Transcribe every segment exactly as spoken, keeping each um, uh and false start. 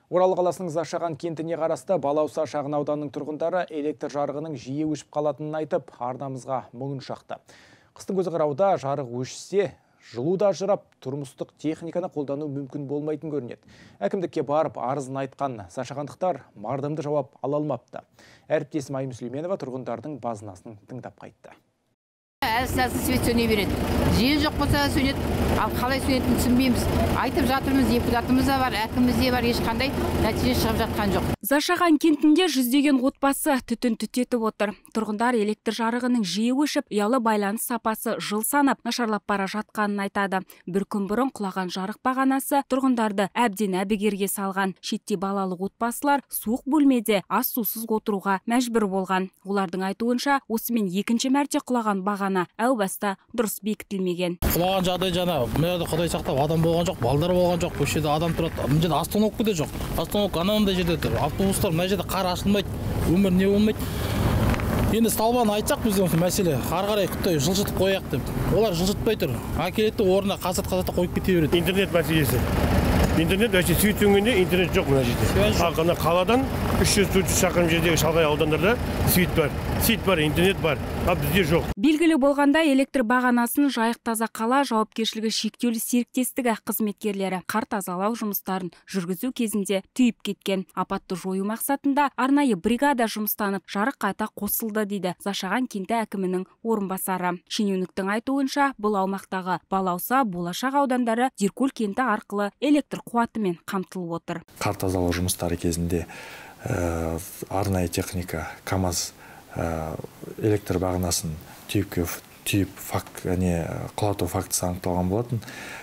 Орал қаласының Зашаған кентіне қарасты Балауса шағын ауданының тұрғындары электр жарығының жиі өшіп қалатынын айтып, арнамызға мұңын шақты. Қыстың көзі қырауда жарық өшсе, жылу да ажырап, тұрмыстық техниканы қолдану мүмкін болмайтын көрінеді. Әкімдікке барып арызын айтқан зашағандықтар мардымды жауап ала алмапты. Әріптесім Айым Сүлейменова тұрғындардың базынасын тыңдап қайтты. Әлсіз свет сөне береді. Жел жоқ болса сөнеді, ал қалай сөнетінін түсінбейміз. Айтып жатырмыз, депутатымыз да бар, әкіміміз де бар, ешқандай нәтиже шығып жатқан жоқ. Зашаған кентінде жүздеген отбасы түтін түтетіп отыр. Тұрғындар электр жарығының жиі өшіп, ұялы байланыс сапасы жыл санап нашарлап бара жатқанын айтады. Бір күн бұрын құлаған жарық бағанасы тұрғындарды әбден әбігерге салған. Шетте балалық отбасылар суық бөлмеде ас сусыз отыруға мәжбүр болған. Олардың айтуынша, осымен екінші мәрте құлаған бағана әу баста дұрыс бекітілмеген. Құлаған жағдай жана, мына Құдай сақтап, адам болған жоқ, балдар болған жоқ, көшеде адам тұрады. Мына жерде остановка да жоқ. Остановка анандай жерде тұр. Автобустар мына жерде қар ашылмайды, өмір не болмайды. Енді столбаны айтсақ біз осы мәселе, ары қарай күтті жылжытып қояқ деп. Олар жылжытпай тұр. Әкелетті орнына қасат-қасатта қойып кете береді. Интернет мәселесі. Интернет өте свет сөнгенде интернет жоқ мына жерде. Ана қаладан үш жүз төрт жүз шақырым жердегі шалғай аудандарда свет бар. Свет бар, интернет бар. А бізде жоқ. Белгілі болғанда электр бағанасын Жайық таза қала жауапкершілігі шектеулі серіктестігі қызметкерлері қар тазалау жұмыстарын жүргізу кезінде түйіп кеткен. Апатты жою мақсатында арнайы бригада жұмыстанып, жарық қайта қосылды дейді Зашаған кенті әкімінің орынбасары. Шенеуніктің айтуынша, бұл аумақтағы Балауса, Болашақ аудандары Деркөл кенті арқылы электр қуатымен қамтылып отыр. Қар тазалау жұмыстары кезінде ә, арнайы техника КАМАЗ ә, электр бағанасын түйіпке түйіп факт, не құлату фактісі анықталған болатын.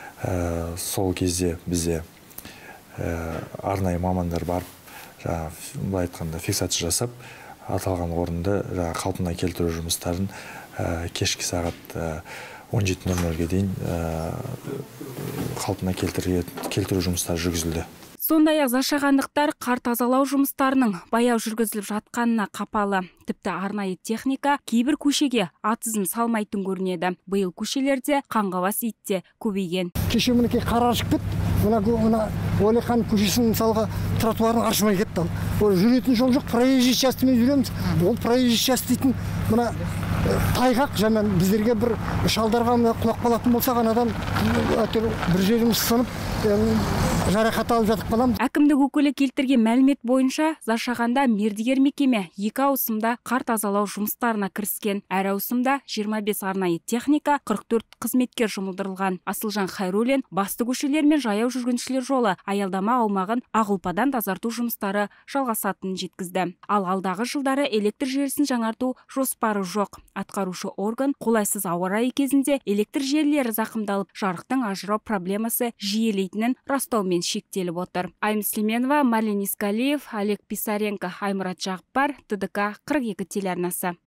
Ә, сол кезде бізде ә, арнайы мамандар барып, жаңа былай айтқанда фиксация жасап, аталған орынды жаңа қалпына келтіру жұмыстарын ә, кешкі сағат ә, он жеті нөл нөлге дейін ә, қалпына келтіру жұмыстары жүргізілді. Сондай-ақ зашағандықтар қар тазалау жұмыстарының баяу жүргізіліп жатқанына қапалы. Тіпті арнайы техника кейбір көшеге атызын салмайтын көрінеді. Биыл көшелерде қаңғабас ит те көбейген. Кеше мінекей қар аршып кетті. Мына Уәлихан көшесінің мысалға тротуарын аршымай кетті. Ол жүретін жол жоқ, проезжий частьмен жүреміз. Ол проезжий часть дейтін мына тайғақ жаман біздерге бір шалдарға құлақ қалатын болса ғанадан бір жеріміз сынып жарақат алып жатып қаламыз. Әкімдік өкілі келтірген мәлімет бойынша Зашағанда мердігер мекеме екі ауысымда қар тазалау жұмыстарына кіріскен. Әр ауысымда жиырма бес арнайы техника, қырық төрт қызметкер жұмылдырылған. Асылжан Хайруллин басты көшелер мен жаяу жүргіншілер жолы аялдама аумағын ақ ұлпадан тазарту жұмыстары жалғасатынын жеткізді. Ал алдағы жылдары электр желісін жаңарту жоспары жоқ. Атқарушы орган қолайсыз ауа райы кезінде электр желілері зақымдалып, жарықтың ажырау проблемасы жиілейтінін растаумен шектеліп отыр. Айым Сүлейменова, Марин Искалиев, Олег Писаренко, Аймұрат Жағыппар, ТДК қырық екі телеарнасы.